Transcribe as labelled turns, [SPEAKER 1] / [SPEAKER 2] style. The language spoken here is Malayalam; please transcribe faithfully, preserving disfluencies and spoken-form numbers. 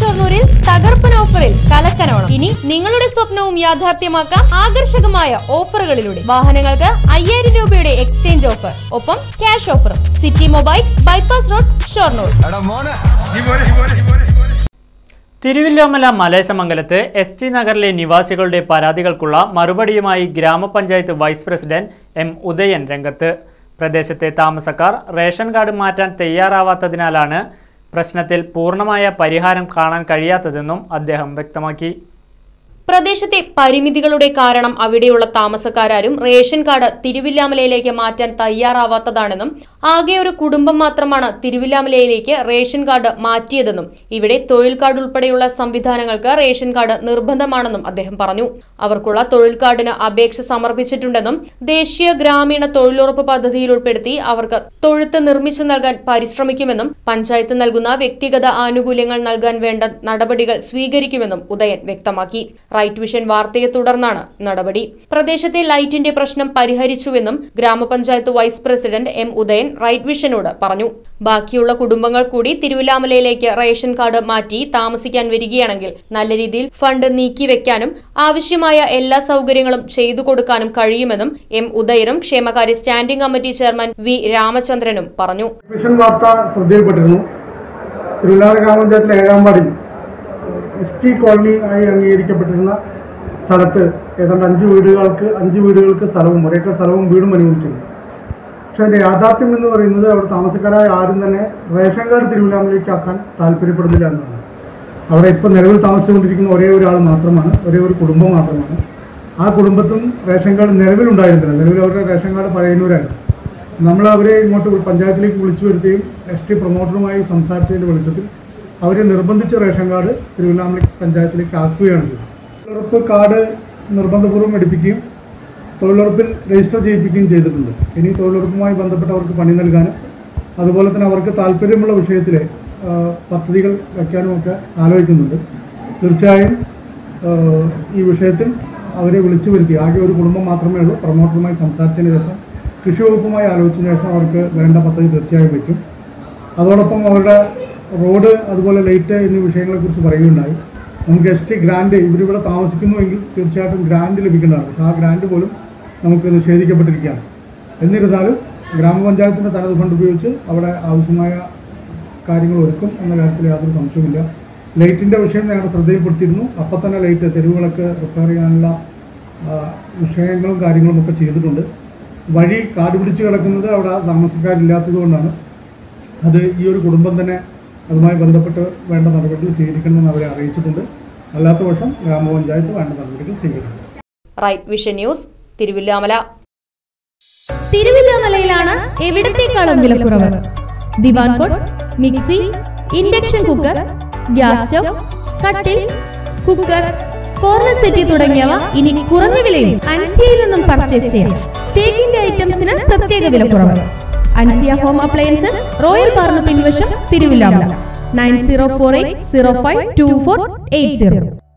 [SPEAKER 1] ഷൊർണൂരിൽ തകർപ്പൻ ഓഫറിൽ കലക്കനോണം. ഇനി നിങ്ങളുടെ സ്വപ്നവും യാഥാർത്ഥ്യമാക്കാം ആകർഷകമായ ഓഫറുകളിലൂടെ. വാഹനങ്ങൾക്ക് അയ്യായിരം രൂപയുടെ എക്സ്ചേഞ്ച് ഓഫർ, ഒപ്പം ക്യാഷ് ഓഫറും. City mobiles, bypass road, Shoranur.
[SPEAKER 2] Thiruvilwamala മലേശമംഗലത്ത് എസ് ടി നഗറിലെ നിവാസികളുടെ പരാതികൾക്കുള്ള മറുപടിയുമായി ഗ്രാമപഞ്ചായത്ത് വൈസ് പ്രസിഡന്റ് എം ഉദയൻ രംഗത്ത്. പ്രദേശത്തെ താമസക്കാർ റേഷൻ കാർഡ് മാറ്റാൻ തയ്യാറാവാത്തതിനാലാണ് പ്രശ്നത്തിൽ പൂർണ്ണമായ പരിഹാരം കാണാൻ കഴിയാത്തതെന്നും അദ്ദേഹം വ്യക്തമാക്കി.
[SPEAKER 1] പ്രദേശത്തെ പരിമിതികളുടെ കാരണം അവിടെയുള്ള താമസക്കാരും റേഷൻ കാർഡ് തിരുവില്ലാമലയിലേക്ക് മാറ്റാൻ തയ്യാറാവാത്തതാണെന്നും ആകെ ഒരു കുടുംബം മാത്രമാണ് തിരുവില്ലാമലയിലേക്ക് റേഷൻ കാർഡ് മാറ്റിയതെന്നും ഇവിടെ തൊഴിൽ കാർഡ് ഉൾപ്പെടെയുള്ള സംവിധാനങ്ങൾക്ക് റേഷൻ കാർഡ് നിർബന്ധമാണെന്നും അദ്ദേഹം പറഞ്ഞു. അവർക്കുള്ള തൊഴിൽ കാർഡിന് അപേക്ഷ സമർപ്പിച്ചിട്ടുണ്ടെന്നും ദേശീയ ഗ്രാമീണ തൊഴിലുറപ്പ് പദ്ധതിയിൽ ഉൾപ്പെടുത്തി അവർക്ക് തൊഴുത്ത് നിർമ്മിച്ചു നൽകാൻ പരിശ്രമിക്കുമെന്നും പഞ്ചായത്ത് നൽകുന്ന വ്യക്തിഗത ആനുകൂല്യങ്ങൾ നൽകാൻ വേണ്ട നടപടികൾ സ്വീകരിക്കുമെന്നും ഉദയൻ വ്യക്തമാക്കി. റൈറ്റ് വിഷൻ വാർത്തയെ തുടർന്നാണ് നടപടി. പ്രദേശത്തെ ലൈറ്റിന്റെ പ്രശ്നം പരിഹരിച്ചുവെന്നും grama panchayat vice president M Udayan Right വിഷനോട് പറഞ്ഞു. ബാക്കിയുള്ള കുടുംബങ്ങൾ കൂടി തിരുവില്ലാമലയിലേക്ക് റേഷൻ കാർഡ് മാറ്റി താമസിക്കാൻ വരികയാണെങ്കിൽ നല്ല രീതിയിൽ ഫണ്ട് നീക്കിവെക്കാനും ആവശ്യമായ എല്ലാ സൗകര്യങ്ങളും ചെയ്തു കൊടുക്കാനും കഴിയുമെന്നും എം ഉദയനും ക്ഷേമകാര്യ സ്റ്റാൻഡിംഗ് കമ്മിറ്റി ചെയർമാൻ വി രാമചന്ദ്രനും പറഞ്ഞു.
[SPEAKER 3] എസ് ടി കോളനി ആയി അംഗീകരിക്കപ്പെട്ടിരുന്ന സ്ഥലത്ത് ഏതാണ്ട് അഞ്ച് വീടുകൾക്ക് അഞ്ച് വീടുകൾക്ക് സ്ഥലവും ഒരേക്കർ സ്ഥലവും വീടും അനുവദിച്ചിരുന്നു. പക്ഷേ അതിൻ്റെ യാഥാർത്ഥ്യം എന്ന് പറയുന്നത് അവിടെ താമസക്കാരായ ആരും തന്നെ റേഷൻ കാർഡ് തിരുവില്ലാമലയിലേക്ക് ആക്കാൻ താല്പര്യപ്പെടുന്നില്ല എന്നതാണ്. അവിടെ ഇപ്പോൾ നിലവിൽ താമസിച്ചുകൊണ്ടിരിക്കുന്ന ഒരേ ഒരാൾ മാത്രമാണ്, ഒരേ ഒരു കുടുംബം മാത്രമാണ്. ആ കുടുംബത്തും റേഷൻ കാർഡ് നിലവിലുണ്ടായിരുന്നില്ല. നിലവിൽ അവരുടെ റേഷൻ കാർഡ് പഴയന്നൂരായിരുന്നു. നമ്മൾ അവരെ ഇങ്ങോട്ട് പഞ്ചായത്തിലേക്ക് വിളിച്ചു വരുത്തുകയും എസ് ടി പ്രൊമോട്ടറുമായി സംസാരിച്ചതിൻ്റെ വെളിച്ചത്തിൽ അവരെ നിർബന്ധിച്ച റേഷൻ കാർഡ് തിരുവല്ലാമല പഞ്ചായത്തിലേക്ക് ആക്കുകയാണ് ചെയ്തത്. തൊഴിലുറപ്പ് കാർഡ് നിർബന്ധപൂർവ്വം എടുപ്പിക്കുകയും തൊഴിലുറപ്പിൽ രജിസ്റ്റർ ചെയ്യിപ്പിക്കുകയും ചെയ്തിട്ടുണ്ട്. ഇനി തൊഴിലുറപ്പുമായി ബന്ധപ്പെട്ടവർക്ക് പണി നൽകാനും അതുപോലെ തന്നെ അവർക്ക് താല്പര്യമുള്ള വിഷയത്തിൽ പദ്ധതികൾ വയ്ക്കാനുമൊക്കെ ആലോചിക്കുന്നുണ്ട്. തീർച്ചയായും ഈ വിഷയത്തിൽ അവരെ വിളിച്ചു വരുത്തി ആകെ ഒരു കുടുംബം മാത്രമേ ഉള്ളൂ. പ്രൊമോട്ടറുമായി സംസാരിച്ചതിന് ശേഷം കൃഷി വകുപ്പുമായി ആലോചിച്ചതിന് ശേഷം അവർക്ക് വേണ്ട പദ്ധതി തീർച്ചയായും വയ്ക്കും. അതോടൊപ്പം അവരുടെ റോഡ് അതുപോലെ ലൈറ്റ് എന്നീ വിഷയങ്ങളെക്കുറിച്ച് പറയുകയുണ്ടായി. നമുക്ക് എസ് ടി ഗ്രാൻഡ് ഇവരിവിടെ താമസിക്കുന്നുവെങ്കിൽ തീർച്ചയായിട്ടും ഗ്രാൻഡ് ലഭിക്കേണ്ടതാണ്. പക്ഷേ ആ ഗ്രാൻഡ് പോലും നമുക്ക് നിഷേധിക്കപ്പെട്ടിരിക്കുകയാണ്. എന്നിരുന്നാലും ഗ്രാമപഞ്ചായത്തിൻ്റെ തനത് ഫണ്ട് ഉപയോഗിച്ച് അവിടെ ആവശ്യമായ കാര്യങ്ങൾ ഒരുക്കും എന്ന കാര്യത്തിൽ യാതൊരു സംശയവുമില്ല. ലൈറ്റിൻ്റെ വിഷയം ഞങ്ങളുടെ ശ്രദ്ധയിൽപ്പെടുത്തിയിരുന്നു. അപ്പം തന്നെ ലൈറ്റ് തെരുവുകളൊക്കെ റിപ്പയർ ചെയ്യാനുള്ള വിഷയങ്ങളും കാര്യങ്ങളും ഒക്കെ ചെയ്തിട്ടുണ്ട്. വഴി കാട് പിടിച്ച് കിടക്കുന്നത് അവിടെ താമസക്കാരില്ലാത്തത് കൊണ്ടാണ്. അത് ഈ ഒരു കുടുംബം തന്നെ അതുമായി ബന്ധപ്പെട്ട് വേണ്ട നടപടികൾ സ്വീകരിക്കണമെന്ന് അവരെ അറിയിച്ചിട്ടുണ്ട്. അല്ലാത്ത പക്ഷം ഗ്രാമപഞ്ചായത്ത് വേണ്ട നടപടികൾ സ്വീകരിക്കും.
[SPEAKER 1] Right Vision news, Thiruvilwamala.
[SPEAKER 4] തിരുവില്ലാമലയിലാണ് എവിടത്തേക്കാളും വിലക്കുറവ്. Divan cot, mixie, induction cooker, gas stove, കട്ടിൽ, കുക്കർ, കോർണർ സെറ്റി തുടങ്ങിയവ ഇനി കുറഞ്ഞ വിലയിൽ അൻസിയയിൽ നിന്നും പർച്ചേസ് ചെയ്യാം. തേക്കിന്റെ ഐറ്റംസിന് പ്രത്യേക വിലക്കുറവ്. അൻസിയ ഹോം അപ്ലയൻസസ്, റോയൽ പാർലു പിൻവശം, Thiruvilwamala. Nine zero four eight zero five two four eight zero.